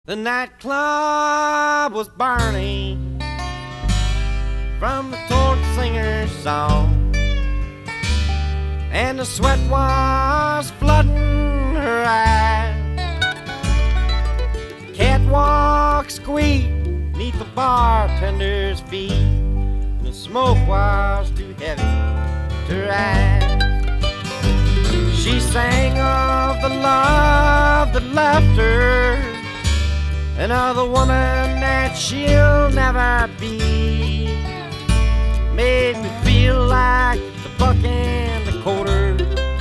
The nightclub was burning from the torch singer's song, and the sweat was flooding her eyes. Catwalk squeaked neath the bartender's feet, and the smoke was too heavy to rise. She sang of the love that left her, another woman that she'll never be. Made me feel like the buck and the quarter.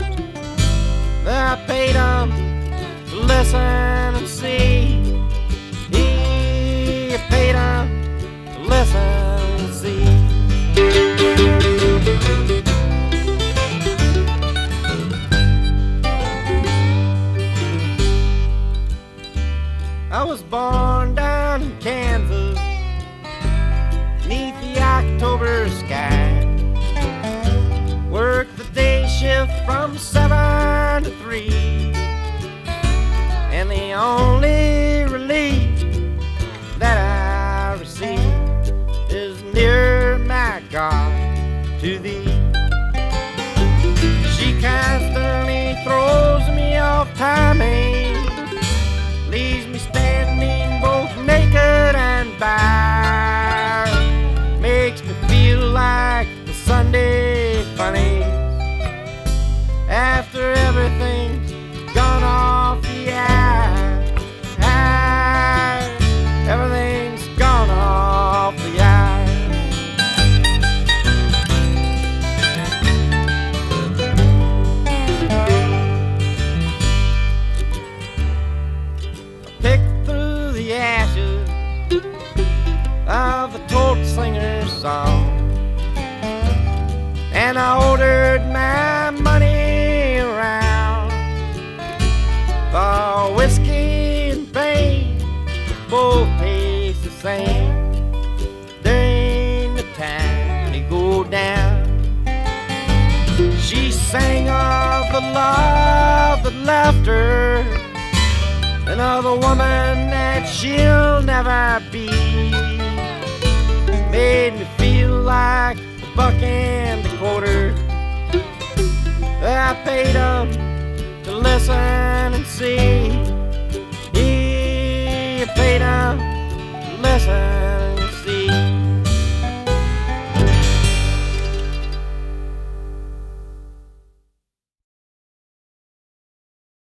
I paid 'em to listen and see. I paid 'em to listen and see. I was born down in Kansas, neath the October sky. Worked the day shift from 7 to 3, and the only relief that I receive is near my God to thee. She constantly throws me off timing, leaves me standing both naked and bare, makes me feel like the Sunday funnies after everything's gone off the air. Everything's gone off the air. Picked through the ashes of the torch singer's song, and I ordered my money around for whiskey and pain, both taste the same. There ain't no time to go down. She sang of the love that left her, another woman that she'll never be. Made me feel like the buck and the quarter. I paid 'em to listen and see.